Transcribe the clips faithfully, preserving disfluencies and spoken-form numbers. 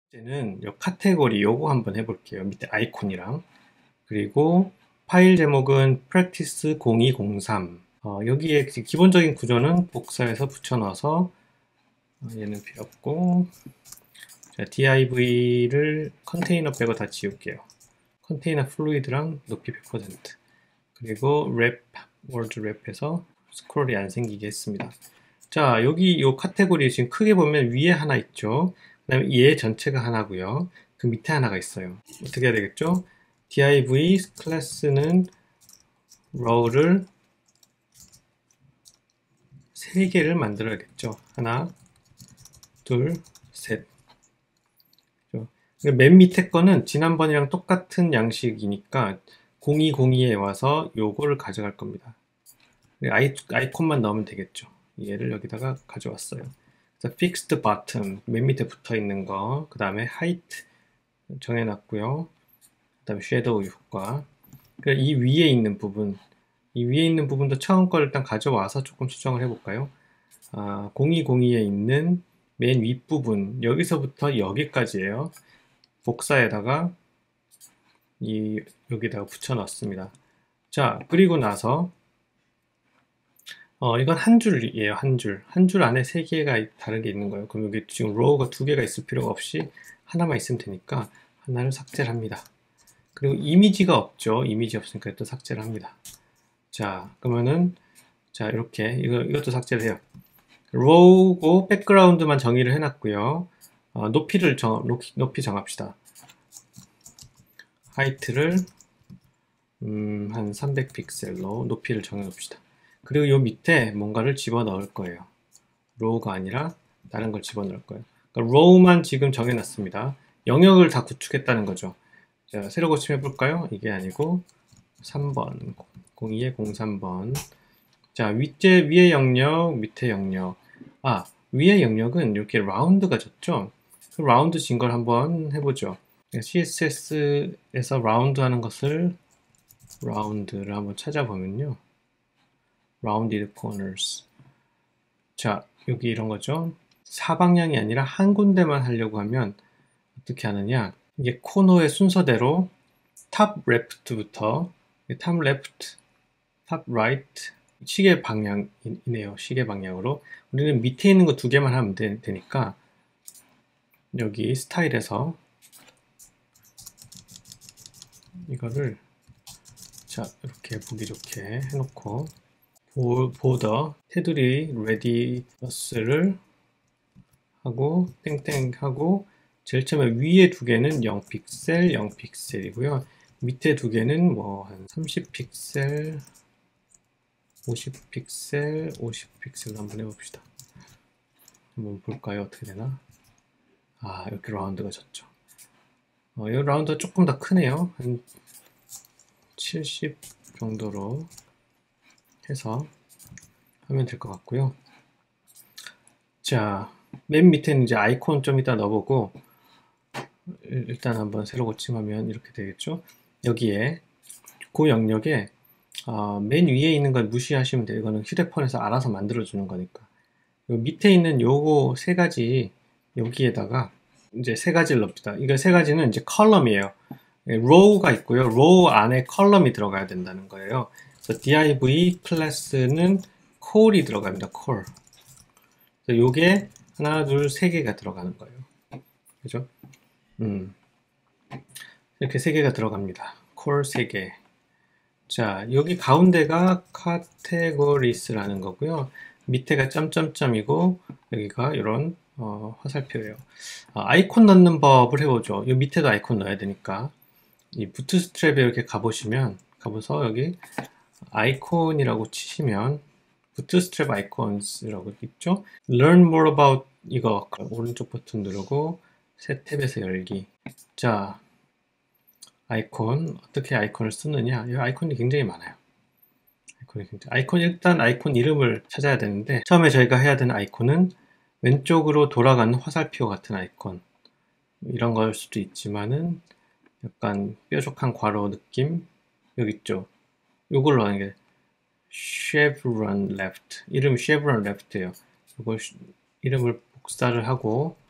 이제는 요 카테고리 요거 한번 해볼게요. 밑에 아이콘이랑. 그리고 파일 제목은 practice 공이공삼. 어, 여기에 기본적인 구조는 복사해서 붙여넣어서 어, 얘는 필요 없고, 자, div를 컨테이너 빼고 다 지울게요. 컨테이너 플루이드랑 높이 백 퍼센트. 그리고 랩, 월드 랩해서 스크롤이 안 생기게 했습니다. 자, 여기 요 카테고리 지금 크게 보면 위에 하나 있죠. 그 다음에 얘 전체가 하나고요. 그 밑에 하나가 있어요. 어떻게 해야 되겠죠? div 클래스는 row를 세 개를 만들어야겠죠. 하나, 둘, 셋. 맨 밑에 거는 지난번이랑 똑같은 양식이니까 공이공이에 와서 요거를 가져갈 겁니다. 아이, 아이콘만 넣으면 되겠죠. 얘를 여기다가 가져왔어요. 그래서 fixed bottom, 맨 밑에 붙어 있는 거, 그 다음에 height 정해놨고요. 그 다음에 shadow 효과. 이 위에 있는 부분, 이 위에 있는 부분도 처음 걸 일단 가져와서 조금 수정을 해볼까요? 아, 공이공이에 있는 맨 윗부분, 여기서부터 여기까지예요. 복사에다가 이 여기다가 붙여놨습니다. 자, 그리고 나서 어, 이건 한 줄이에요. 한 줄. 한 줄 안에 세 개가 다른 게 있는 거예요. 그럼 여기 지금 로우가 두 개가 있을 필요가 없이 하나만 있으면 되니까 하나를 삭제를 합니다. 그리고 이미지가 없죠. 이미지 없으니까 또 삭제를 합니다. 자, 그러면은 자, 이렇게 이거, 이것도 삭제를 해요. 로우고 백그라운드만 정의를 해놨고요. 어, 높이를 정, 높이, 높이 정합시다. 하이트를 음, 한 삼백 픽셀로 높이를 정해놓읍시다. 그리고 요 밑에 뭔가를 집어넣을 거예요. 로우가 아니라 다른 걸 집어넣을 거예요. 그러니까 로우만 지금 정해놨습니다. 영역을 다 구축했다는 거죠. 자, 새로 고침해 볼까요? 이게 아니고 삼 번, 공이에 공삼 번. 자, 위에, 위에 영역, 밑에 영역. 아, 위에 영역은 이렇게 라운드가 졌죠? 그 라운드 진 걸 한번 해보죠. 씨에스에스에서 라운드 하는 것을 라운드를 한번 찾아보면요. rounded corners. 자, 여기 이런 거죠. 사방향이 아니라 한 군데만 하려고 하면 어떻게 하느냐. 이게 코너의 순서대로 top left부터 top left, top right 시계 방향이네요. 시계 방향으로. 우리는 밑에 있는 거 두 개만 하면 되, 되니까 여기 스타일에서 이거를 자, 이렇게 보기 좋게 해놓고 보더 테두리 레디어스를 하고 땡땡 하고 제일 처음에 위에 두 개는 영 픽셀 영 픽셀이고요. 밑에 두 개는 뭐 한 삼십 픽셀 오십 픽셀 오십 픽셀로 한번 해봅시다. 한번 볼까요? 어떻게 되나? 아, 이렇게 라운드가 졌죠. 어, 이 라운드가 조금 더 크네요. 한 칠십 정도로 해서 하면 될 것 같고요. 자, 맨 밑에는 이제 아이콘 좀 이따 넣어보고 일단 한번 새로 고침하면 이렇게 되겠죠. 여기에 그 영역에 어, 맨 위에 있는 걸 무시하시면 돼요. 이거는 휴대폰에서 알아서 만들어주는 거니까. 요 밑에 있는 요거 세 가지 여기에다가 이제 세 가지를 넣읍시다. 이거 세 가지는 이제 컬럼이에요. 로우가 있고요. 로우 안에 컬럼이 들어가야 된다는 거예요. 그래서 div 클래스는 콜이 들어갑니다. 콜. 그래서 요게 하나, 둘, 세 개가 들어가는 거예요. 그죠? 음. 이렇게 세 개가 들어갑니다. 콜 세 개. 자, 여기 가운데가 categories라는 거고요. 밑에가 점점점이고 여기가 이런 어, 화살표예요. 어, 아이콘 넣는 법을 해보죠. 이 밑에도 아이콘 넣어야 되니까 이 부트스트랩에 이렇게 가보시면 가보서 여기 아이콘이라고 치시면 부트스트랩 아이콘스라고 있죠. Learn more about 이거 오른쪽 버튼 누르고 새 탭에서 열기. 자, 아이콘 어떻게 아이콘을 쓰느냐. 이 아이콘이 굉장히 많아요. 아이콘이 굉장히 아이콘 일단 아이콘 이름을 찾아야 되는데 처음에 저희가 해야 되는 아이콘은 왼쪽으로 돌아가는 화살표 같은 아이콘 이런 걸 수도 있지만은 약간 뾰족한 괄호 느낌 여기 있죠. 요걸로 하는 게 chevron left 이름이 chevron left예요. 이걸 이름을 복사를 하고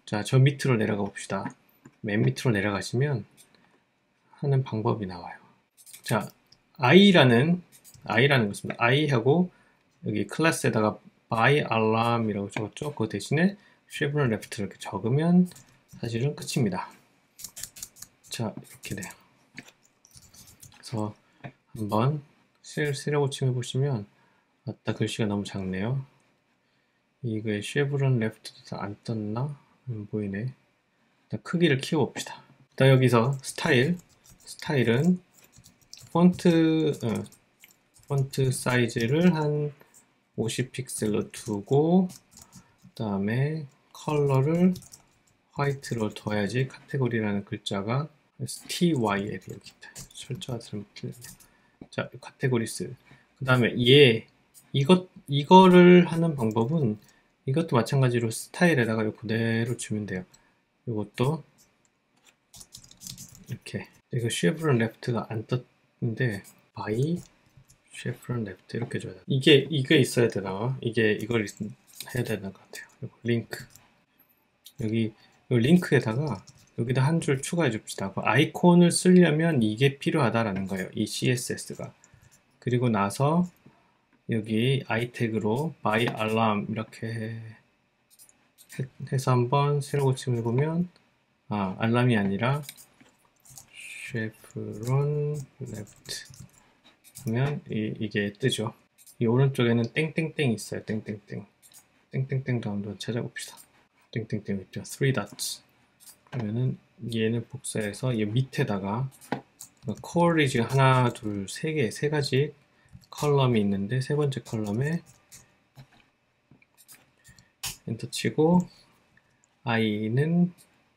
자, 저 밑으로 내려가 봅시다. 맨 밑으로 내려가시면 하는 방법이 나와요. 자, i라는 i라는 것입니다. i하고 여기 클래스에다가 by alarm이라고 적었죠. 그 대신에 chevron left를 이렇게 적으면 사실은 끝입니다. 자, 이렇게 돼요. 그래서 한번 세려 고침해 보시면, 아따, 글씨가 너무 작네요. 이거에 chevron left도 안 떴나? 안 보이네. 일단 크기를 키워봅시다. 일단 여기서 스타일, 스타일은 폰트, 어, 폰트 사이즈를 한 오십 픽셀로 두고, 그 다음에 컬러를 화이트로 둬야지 카테고리라는 글자가 에스티와이엘이 여기 있다. 철자가 잘못틀렸네. 자, 카테고리스. 그 다음에 얘, 이것, 이거를 하는 방법은 이것도 마찬가지로 스타일에다가 요 그대로 주면 돼요. 이것도 이렇게. 이거 chevron left가 안 떴는데 by chevron left 이렇게 줘야 돼. 이게 이게 있어야 되나? 이게 이걸 해야 되는 것 같아요. 이거 링크. 여기 이 링크에다가 여기다 한 줄 추가해 줍시다. 그 아이콘을 쓰려면 이게 필요하다라는 거예요. 이 씨에스에스가. 그리고 나서 여기 i 태그로 by alarm 이렇게 해서 한번 새로 고침을 해보면, 아, 알람이 아니라 chevron left 하면 이, 이게 뜨죠. 이 오른쪽에는 땡땡땡 있어요. 땡땡땡. 땡땡땡도 한번 찾아봅시다. 땡땡땡 있죠. three dots. 그러면은 얘는 복사해서 이 밑에다가 컬이 지금 하나, 둘, 세 개, 세 가지 컬럼이 있는데 세 번째 컬럼에 엔터 치고 i는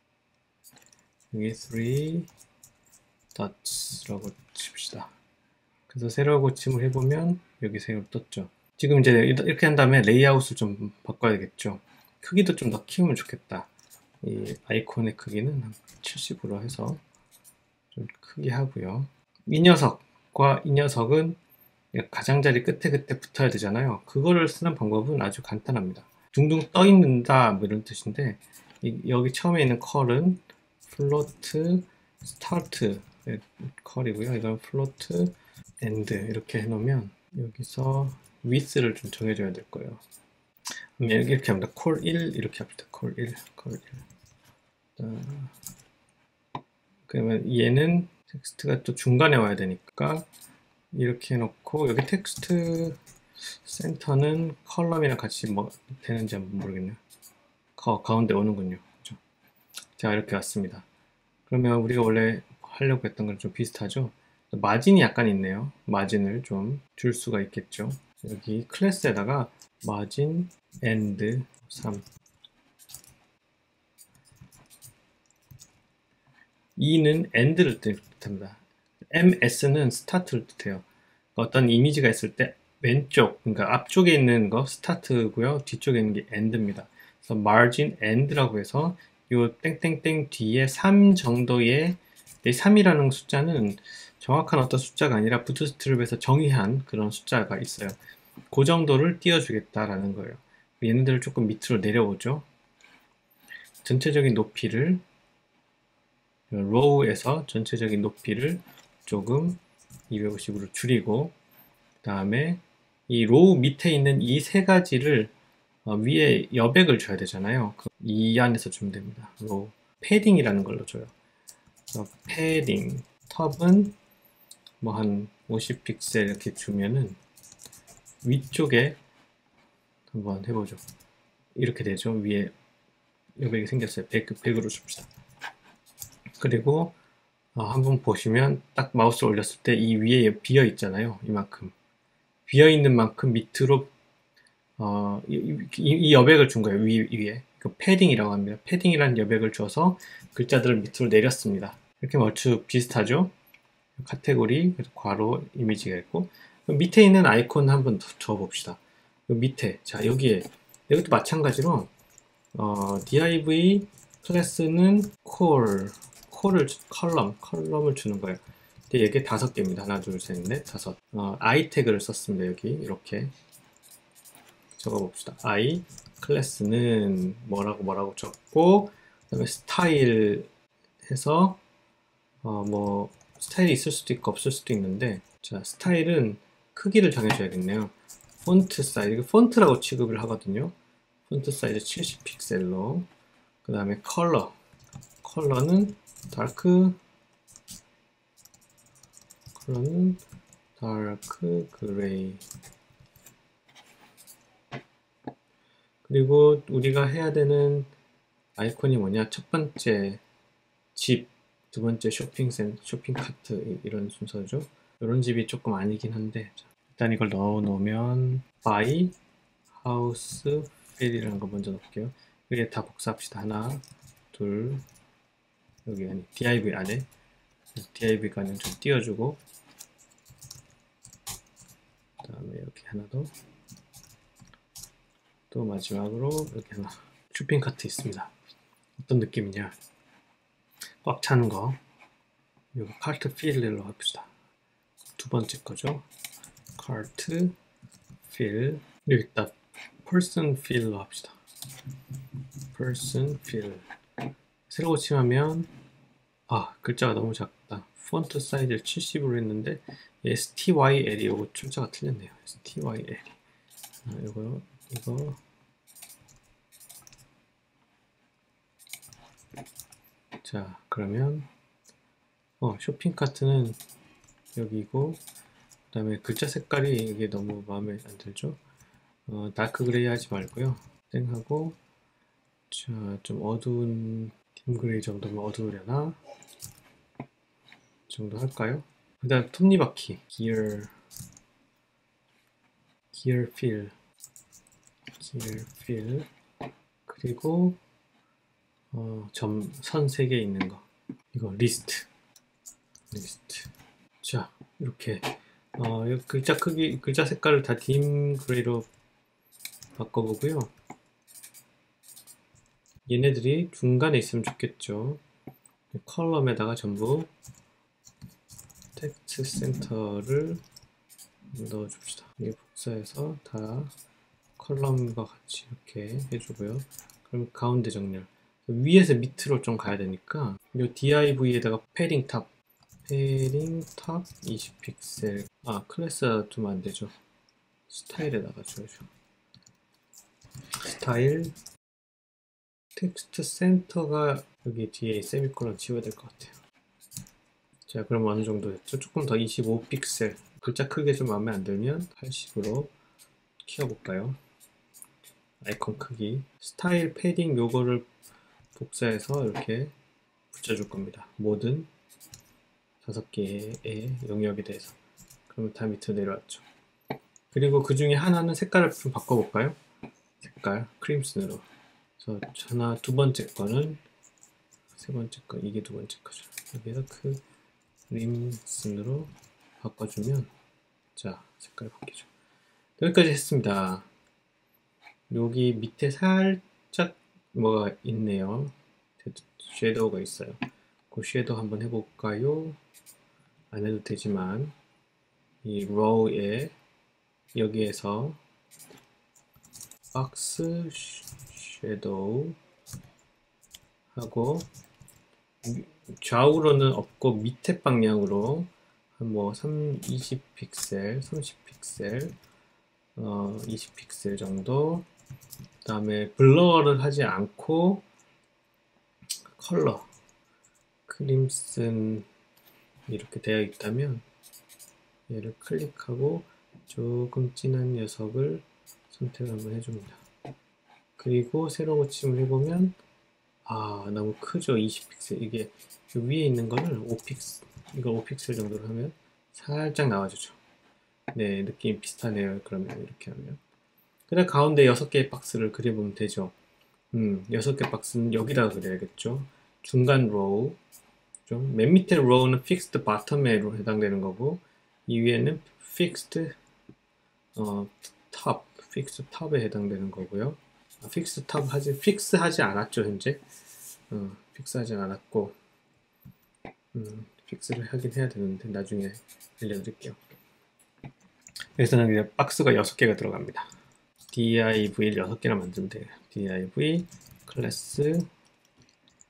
여기 three dots라고 칩시다. 그래서 세로 고침을 해보면 여기 세로 떴죠. 지금 이제 이렇게 한 다음에 레이아웃을 좀 바꿔야겠죠. 크기도 좀 더 키우면 좋겠다. 이 아이콘의 크기는 한 칠십으로 해서 좀 크게 하고요. 이 녀석과 이 녀석은 가장자리 끝에 끝에 붙어야 되잖아요. 그거를 쓰는 방법은 아주 간단합니다. 둥둥 떠 있는다 뭐 이런 뜻인데, 이, 여기 처음에 있는 컬은 float start 컬이고요. 이건 float end 이렇게 해놓으면 여기서 width를 좀 정해줘야 될 거예요. 이렇게 합니다. 콜 일 이렇게 합시다. 콜 일, 콜 일. 어, 그러면 얘는 텍스트가 또 중간에 와야 되니까 이렇게 해놓고, 여기 텍스트 센터는 컬럼이랑 같이 뭐 되는지 한번 모르겠네요. 가, 가운데 오는군요. 그렇죠? 자, 이렇게 왔습니다. 그러면 우리가 원래 하려고 했던 거랑 좀 비슷하죠? 마진이 약간 있네요. 마진을 좀 줄 수가 있겠죠. 여기 클래스에다가 마진 and 삼, 이는 end를 뜻합니다. 엠에스는 start를 뜻해요. 어떤 이미지가 있을 때 왼쪽, 그러니까 앞쪽에 있는 거 start고요, 뒤쪽에 있는 게 end입니다. 그래서 margin end라고 해서 요 땡땡땡 뒤에 삼 정도의, 삼이라는 숫자는 정확한 어떤 숫자가 아니라 부트스트랩에서 정의한 그런 숫자가 있어요. 그 정도를 띄워주겠다라는 거예요. 얘네들을 조금 밑으로 내려오죠. 전체적인 높이를, 로우에서 전체적인 높이를 조금 이백오십으로 줄이고, 그 다음에 이 로우 밑에 있는 이 세 가지를 어, 위에 여백을 줘야 되잖아요. 그 이 안에서 주면 됩니다. 로우 패딩이라는 걸로 줘요. 그래서 패딩 톱은 뭐 한 오십 픽셀 이렇게 주면은 위쪽에 한번 해보죠. 이렇게 되죠. 위에 여백이 생겼어요. 백, 백으로 줍시다. 그리고 어, 한번 보시면 딱 마우스를 올렸을 때 이 위에 비어 있잖아요. 이만큼 비어 있는 만큼 밑으로 어, 이, 이, 이 여백을 준 거예요. 위, 위에 그 패딩이라고 합니다. 패딩이라는 여백을 줘서 글자들을 밑으로 내렸습니다. 이렇게 얼추 비슷하죠. 카테고리, 괄호, 이미지가 있고, 밑에 있는 아이콘 한번 더 줘봅시다. 밑에, 자, 여기에 여기도 마찬가지로 어, div 클래스는 콜, 콜을 컬럼, 컬럼을 주는 거예요. 근데 이게 다섯 개입니다. 하나, 둘, 셋, 넷, 다섯. 어, i 태그를 썼습니다. 여기 이렇게 적어봅시다. i 클래스는 뭐라고 뭐라고 적고, 그다음에 스타일 해서 어, 뭐 스타일이 있을 수도 있고 없을 수도 있는데, 자, 스타일은 크기를 정해줘야겠네요. 폰트 사이즈, 이거 폰트라고 취급을 하거든요. 폰트 사이즈 칠십 픽셀로. 그 다음에 컬러, 컬러는 다크, 컬러는 다크 그레이. 그리고 우리가 해야 되는 아이콘이 뭐냐? 첫 번째 집, 두 번째 쇼핑센, 쇼핑카트, 이런 순서죠. 이런 집이 조금 아니긴 한데, 일단 이걸 넣어 놓으면 by house fill이라는 거 먼저 넣을게요. 이게 다 복사합시다. 하나, 둘, 여기 아니 div 안에 div가 좀 띄워주고, 그 다음에 이렇게 하나 더, 또 마지막으로 이렇게 하나. 쇼핑카트 있습니다. 어떤 느낌이냐? 꽉 차는 거. 이거 카트 필로 합시다. 두 번째 거죠. 카트 필. 여기 있다. person fill로 합시다. person fill. 새로 고침하면, 아, 글자가 너무 작다. 폰트 사이즈를 칠십으로 했는데 styl이 이거 출자가 틀렸네요. style. 아, 이거 이거 자, 그러면 어 쇼핑카트는 여기고, 그 다음에 글자 색깔이 이게 너무 마음에 안 들죠. 어, 다크 그레이 하지 말고요. 땡하고, 자, 좀 어두운 dim 그레이 정도면 어두우려나? 이 정도 할까요? 그 다음 톱니바퀴 gear gear fill gear fill. 그리고 어, 점, 선 세 개 있는 거, 이거 리스트 리스트. 자, 이렇게 어, 글자 크기, 글자 색깔을 다 dim 그레이로 바꿔보고요. 얘네들이 중간에 있으면 좋겠죠. 컬럼에다가 전부 텍스트 센터를 넣어줍시다. 이게 복사해서 다 컬럼과 같이 이렇게 해주고요. 그럼 가운데 정렬. 위에서 밑으로 좀 가야 되니까 이 div에다가 패딩 탑, 패딩 탑 이십 픽셀. 아, 클래스 두면 안 되죠. 스타일에다가 줘야죠. 스타일 텍스트 센터가 여기 뒤에 세미콜론 지워야 될 것 같아요. 자, 그럼 어느 정도 됐죠? 조금 더 이십오 픽셀. 글자 크게 좀 마음에 안 들면 팔십으로 키워볼까요? 아이콘 크기. 스타일 패딩 요거를 복사해서 이렇게 붙여줄 겁니다. 모든 다섯 개의 영역에 대해서. 그러면 다 밑으로 내려왔죠. 그리고 그 중에 하나는 색깔을 좀 바꿔볼까요? 색깔 크림슨으로. 그래서 하나, 두 번째 거는 세 번째 거, 이게 두 번째 거죠. 여기서 크림슨으로 바꿔주면, 자, 색깔이 바뀌죠. 여기까지 했습니다. 여기 밑에 살짝 뭐가 있네요. 섀도우가 있어요. 그 섀도우 한번 해볼까요? 안 해도 되지만, 이 row에 여기에서 박스 섀도우 하고, 좌우로는 없고 밑에 방향으로 한 뭐 이십 픽셀, 삼십 픽셀, 어, 이십 픽셀 정도. 그 다음에 블러를 하지 않고 컬러 크림슨 이렇게 되어 있다면 얘를 클릭하고 조금 진한 녀석을 선택을 한번 해줍니다. 그리고 새로 고침을 해보면, 아, 너무 크죠. 이십 픽셀. 이게 위에 있는 거를 오 픽셀, 이걸 오 픽셀 정도로 하면 살짝 나와주죠. 네, 느낌 비슷하네요. 그러면 이렇게 하면. 그 다음 가운데 여섯 개의 박스를 그려보면 되죠. 음, 여섯 개 박스는 여기다가 그려야겠죠. 중간 로우, 좀 맨 밑에 로우는 fixed bottom에로 해당되는 거고, 이 위에는 fixed 어, top, fixed top에 해당되는 거고요. 아, fixed top 하지, fix 하지 않았죠, 현재. 어, fix 하지 않았고, 음, 픽스를 하긴 해야 되는데 나중에 알려드릴게요. 여기서는 이제 박스가 여섯 개가 들어갑니다. div를 여섯 개나 만들면 돼요. div 클래스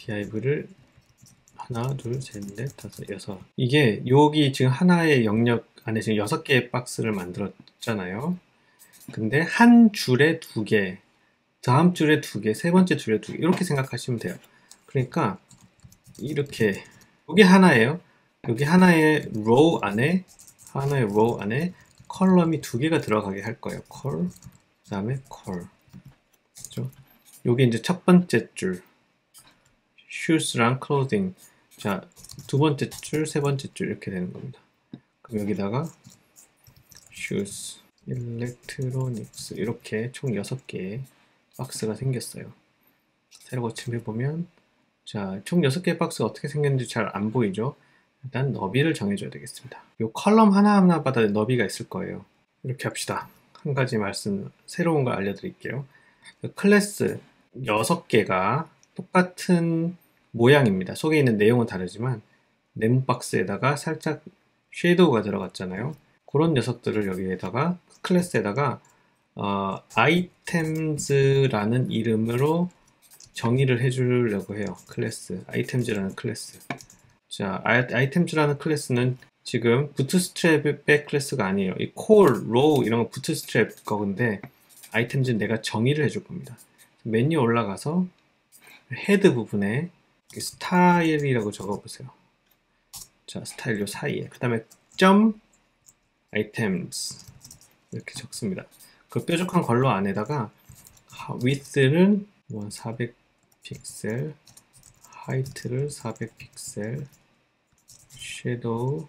div를 하나, 둘, 셋, 넷, 다섯, 여섯. 이게 여기 지금 하나의 영역 안에 지금 여섯 개의 박스를 만들었잖아요. 근데 한 줄에 두 개, 다음 줄에 두 개, 세 번째 줄에 두 개, 이렇게 생각하시면 돼요. 그러니까 이렇게 여기 하나예요. 여기 하나의 row 안에 하나의 row 안에 컬럼이 두 개가 들어가게 할 거예요. 컬, 그 다음에 컬. 그죠? 여기 이제 첫 번째 줄 shoes랑 clothing. 자, 두 번째 줄, 세 번째 줄 이렇게 되는 겁니다. 그럼 여기다가 shoes, electronics 이렇게 총 여섯 개의 박스가 생겼어요. 세로 거침해 보면 자, 총 여섯 개의 박스가 어떻게 생겼는지 잘 안 보이죠? 일단 너비를 정해줘야 되겠습니다. 이 컬럼 하나하나마다 너비가 있을 거예요. 이렇게 합시다. 한 가지 말씀, 새로운 걸 알려드릴게요. 클래스 여섯 개가 똑같은 모양입니다. 속에 있는 내용은 다르지만 네모 박스에다가 살짝 섀도우가 들어갔잖아요. 그런 녀석들을 여기에다가 클래스에다가 어, items라는 이름으로 정의를 해주려고 해요. 클래스, items라는 클래스. 자, items라는 클래스는 지금 부트스트랩의 클래스가 아니에요. 이 콜, 로우 이런 거 부트스트랩 거근데 items는 내가 정의를 해줄 겁니다. 메뉴 올라가서 헤드 부분에 스타일이라고 적어보세요. 자, 스타일 요 사이에. 그 다음에 점 items 이렇게 적습니다. 그 뾰족한 걸로 안에다가 width는 사백 픽셀, height를 사백 픽셀, shadow,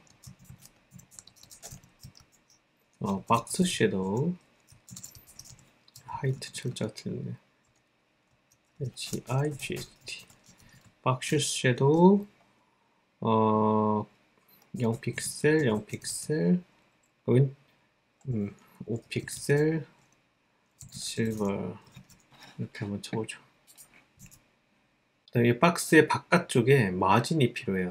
어, 박스 shadow, height 철자가 틀렸네. H-I-G-H-T, 박스 shadow, 어, 영 픽셀, 영 픽셀, 음, 오 픽셀, 실버 이렇게 한번 쳐보죠. 이 박스의 바깥쪽에 마진이 필요해요.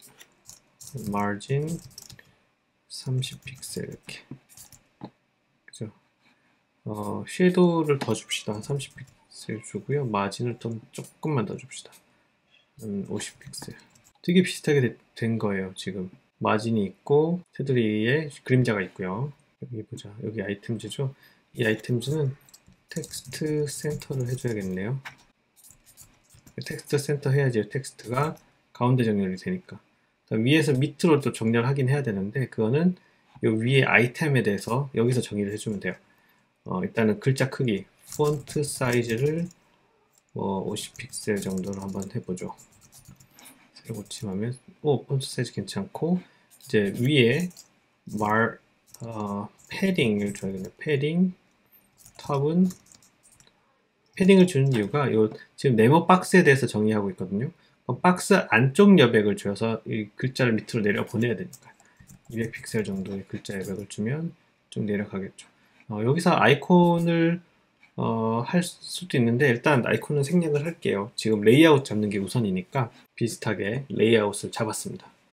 마진 삼십 픽셀 이렇게. 그죠? 어, 섀도우를 더 줍시다. 한 삼십 픽셀 주고요. 마진을 좀 조금만 더 줍시다. 음, 오십 픽셀. 되게 비슷하게 되, 된 거예요. 지금 마진이 있고 테두리에 그림자가 있고요. 여기 보자. 여기 아이템즈죠. 이 아이템즈는 텍스트 센터를 해줘야겠네요. 텍스트 센터 해야지 텍스트가 가운데 정렬이 되니까. 위에서 밑으로 또 정렬을 하긴 해야 되는데 그거는 이 위에 아이템에 대해서 여기서 정의를 해주면 돼요. 어, 일단은 글자 크기, 폰트 사이즈를 뭐 오십 픽셀 정도로 한번 해보죠. 새로 고침하면 오 폰트 사이즈 괜찮고 이제 위에 말 어, 패딩을 줘야겠네요. 패딩 탑은 패딩을 주는 이유가 요 지금 네모 박스에 대해서 정의하고 있거든요. 박스 안쪽 여백을 줘서 이 글자를 밑으로 내려 보내야 되니까 이백 픽셀 정도의 글자 여백을 주면 좀 내려가겠죠. 어, 여기서 아이콘을 어, 할 수도 있는데 일단 아이콘은 생략을 할게요. 지금 레이아웃 잡는 게 우선이니까 비슷하게 레이아웃을 잡았습니다.